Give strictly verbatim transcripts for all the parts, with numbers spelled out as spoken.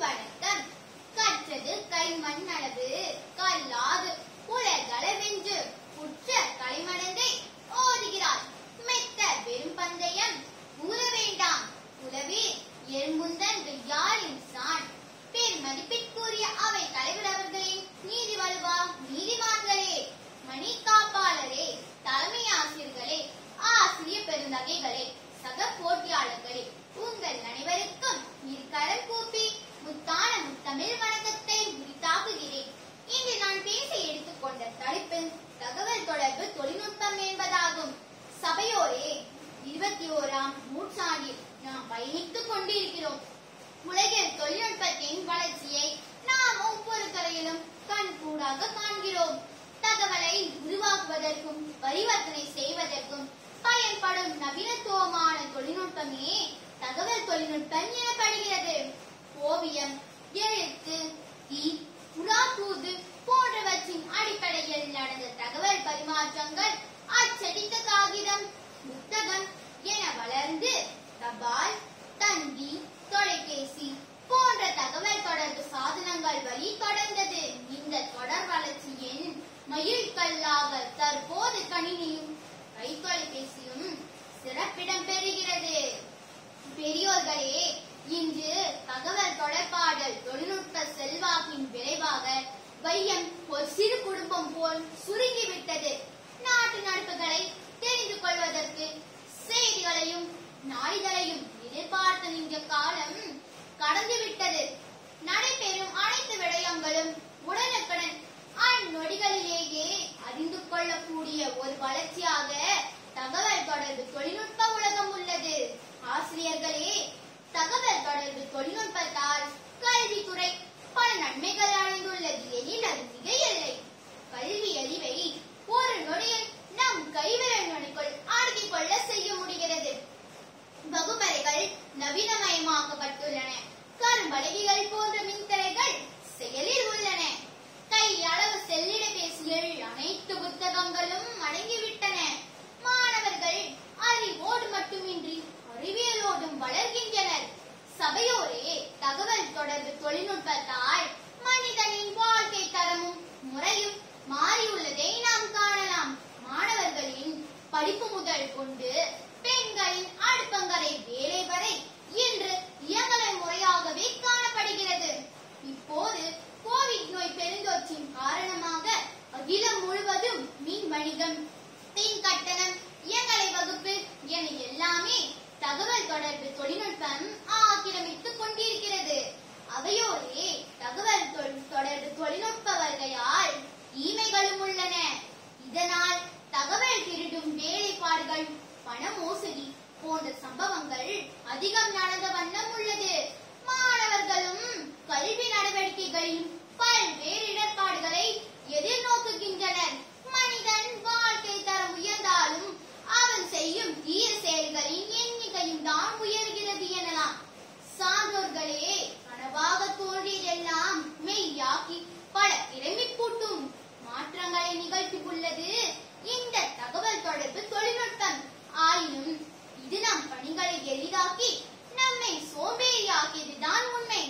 வணக்கம். கற்றது கை மண்ணளவு கல்லாது உலகளவென்று உற்ற களிமடந்தை ஓதுகிறார். மெத்த வெறும் பந்தயம் ஊற வேண்டாம் உலவே எறும்புந்தன் யாரின் சான். பேர் மதிப்பிற்குரிய அவை தலைவர் அவர்களே, நீதி வலுவா நீதிமான்களே, மணி காப்பாளரே, தலைமை ஆசிரியர்களே, ஆசிரிய பெருந்தகைகளே, சக போட்டியாளர்களே, உங்கள் அனைவருக்கும் இருக்கரம் கூப்பி முத்தான முத்தமிழ் வணக்கத்தை உரித்தாக்குகிறேன். இன்று நான் பேச எடுத்துக்கொண்ட தலைப்பு தகவல் தொடர்பு தொழில்நுட்பம் என்பதாகும். சபையோரே, இருபத்தி ஓராம் நூற்றாண்டில் நாம் பயணித்துக் கொண்டிருக்கிறோம். உலகில் தொழில்நுட்பத்தின் வளர்ச்சியை நாம் ஒவ்வொரு துறையிலும் கண்கூடாக காண்கிறோம். தகவலை உருவாக்குவதற்கும் பரிவர்த்தனை செய்வதற்கும் பயன்படும் நவீனத்துவமான தொழில்நுட்பமே தகவல் தொழில்நுட்பம் எனப்படுகிறது. ஓவியம், எழுத்து, தீ, புறாக்கூது போன்றவற்றின் அடிப்படையில் நடந்த தகவல் பரிமாற்றங்கள் அச்சடித்த காகிதம், புத்தகம் என வளர்ந்து தபால், தந்தி, தொலைபேசி போன்ற தகவல் தொடர்பு சாதனங்கள் வழி தொடர்ந்தது. இந்த தொடர் வளர்ச்சியின் மைல்கல்லாக தற்போது கணினியும் கை தொலைபேசியும் சிறப்பிடம் பெறுகிறது. பெரியோர்களே, இன்று தகவல் தொடர்பாடல் தொழில்நுட்ப செல்வாக்கின் விளைவாக வையம் ஒரு சிறு குடும்பம் போல் சுருங்கிவிட்டது. நாட்டு நடப்புகளை தெரிந்து கொள்வதற்கு செய்திகளையும் நாளிதழையும் எதிர்பார்த்து நின்ற காலம் கடந்துவிட்டது. நடைபெறும் அனைத்து விடயங்களும் உடனுக்குடன் அந்நொடிகளிலேயே அறிந்து கொள்ளக்கூடிய ஒரு வளர்ச்சியாக தகவல் தொடர்பு தொழில்நுட்ப உலகம் உள்ளது. ஆசிரியர்களே, தகவல் தொடர்பு தொழில்நுட்பத்தால் கல்வித்துறை பல நன்மைகள் அடைந்துள்ளது எனில் அது மிகையில்லை. கல்வி அறிவை ஒரு நொடியில் நம் கைவிரல் நுனிக்குள் அடக்கிக் கொள்ள செய்ய முடிகிறது. வகுப்பறைகள் நவீனமயமாக்கப்பட்டுள்ளன. கரும்பலகைகள் போன்ற மின்தரைகள் செயலில் உள்ளன. கை அளவு செல்லிடபேசியில் அனைத்து புத்தகங்களும் அடங்கிவிட்டன. மாணவர்கள் அறிவோடு மட்டுமின்றி அறிவியலோடும் வளர்கின்றனர். சபையோரே, தகவல் தொடர்பு தொழில்நுட்பத்தால் மனிதனின் வாழ்க்கை தரமும் முறையும் மாறியுள்ளதை நாம் காணலாம். மாணவர்களின் படிப்பு முதல் கொண்டு பெண்களின் அடுப்பங்கரை வேலை வரை இன்று இயங்கலை முறையாகவே காணப்படுகிறது. இப்போது கோவிட் நோய் பெருந்தொற்றின் காரணமாக அகிலம் முழுவதும் மின் வணிகம், மின் கட்டணம், இயங்கலை வகுப்பு என எல்லாமே தகவல் தொடர்பு தொழில்நுட்பம் ஆக்கிரமித்துக் கொண்டிருக்கிறது. அவையோரே, தகவல் தொடர்பு தொழில்நுட்ப வருகையால் தீமைகளும் உள்ளன. இதனால் தகவல் திருடும் வேலைப்பாடுகள், பண மோசடி போன்ற சம்பவங்கள் அதிகம் நடந்த வண்ணம் உள்ளது. மாணவர்களும் கல்வி நடவடிக்கைகளிலும் பல்வேறு இடர்பாடுகளை எதிர்நோக்குகின்றனர். மனிதன் வாழ்க்கை தரம் உயர்ந்தாலும் அவன் செய்யும் தீய செயல்களின் எண்ணிக்கையும் தான் உயர்கிறது எனலாம். சான்றோர்களே, கனவாக தோன்றியதெல்லாம் மெய்யாக்கி பல திறமை கூட்டும் மாற்றங்களை நிகழ்த்தி உள்ளது இந்த தகவல் தொடர்பு தொழில்நுட்பம். ஆயினும் இது நம் பணிகளை எளிதாக்கி நம்மை சோம்பேறியாக்கியதுதான் உண்மை.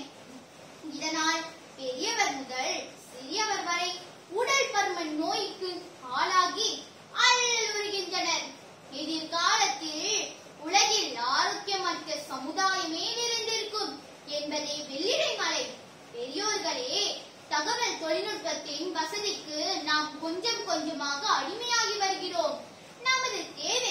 இதனால் பெரியவர் முதல் சிறியவர் வரை உடல் பருமன் நோய்க்கு ஆளாகி அல்லலுறுகின்றனர். எதிர்காலத்தில் உலகில் ஆரோக்கியமற்ற சமுதாயமே நிறைந்திருக்கும் என்பதே வெள்ளிடை மலை. பெரியோர்களே, தகவல் தொழில்நுட்பத்தின் வசதிக்கு நாம் கொஞ்சம் கொஞ்சமாக அடிமையாகி வருகிறோம். நமது தேவை